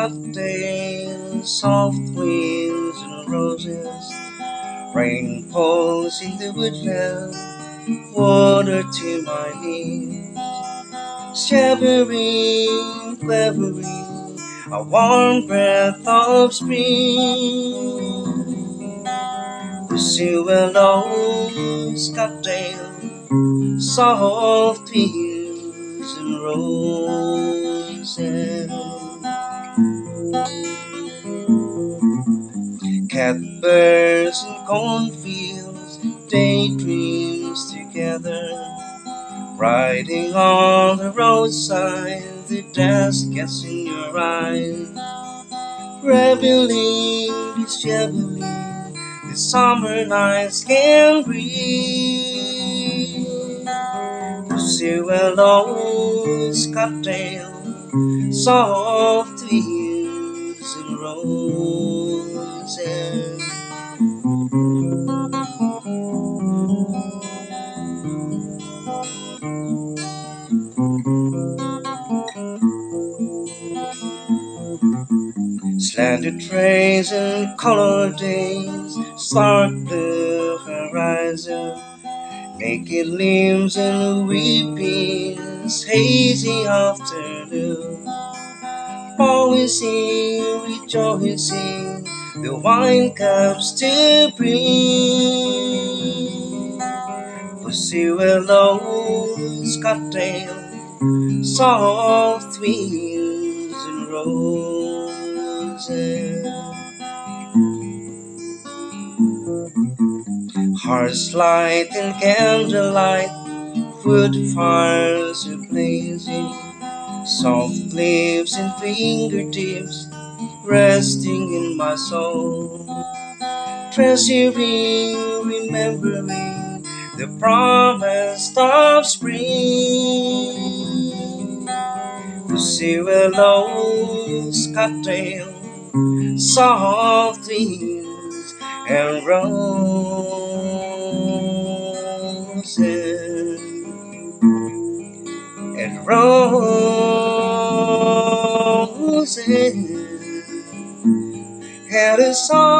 cattails, soft winds and roses, rain falls in the woodland, water to my knees, shivering, quivering, a warm breath of spring. Pussywillows, cattails, soft winds and roses, catbirds in cornfields, daydreams together, riding on the roadside, the dust gets in your eyes, reveling, disheveling, the summer nights can breathe. Pussywillows, cattails, soft winds and roses. Slanted trains and colored days, stark blue horizon, naked limbs and weepings, hazy afternoon, poising, rejoicing, the wine cups to bring. Pussywillows, cattails, soft winds and roses, hearts light and candlelight, wood fires are blazing, soft lips and fingertips resting in my soul, treasuring, remembering the promise of spring. Pussywillows, cattails, soft winds and roses, and roses had a song